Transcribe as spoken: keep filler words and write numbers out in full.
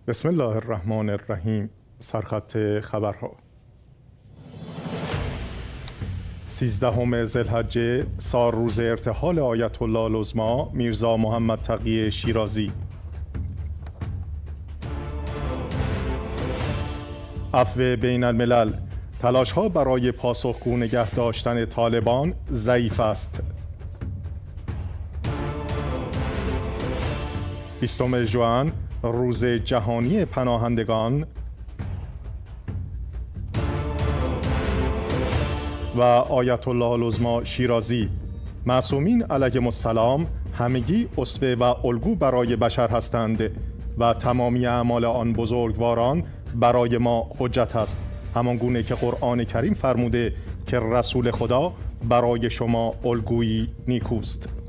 بسم الله الرحمن الرحیم. سرخط خبرها. سیزدهم ذوالحجه، سال روز ارتحال آیت الله العظمی میرزا محمد تقی شیرازی. عفو بین الملل، تلاش ها برای پاسخگو نگه داشتن طالبان ضعیف است. بیستم ژوئن، روز جهانی پناهندگان. و آیت الله العظمی شیرازی: معصومین علیهم السلام همگی اسوه و الگو برای بشر هستند و تمامی اعمال آن بزرگواران برای ما حجت است، همان گونه که قرآن کریم فرموده که رسول خدا برای شما الگویی نیکوست.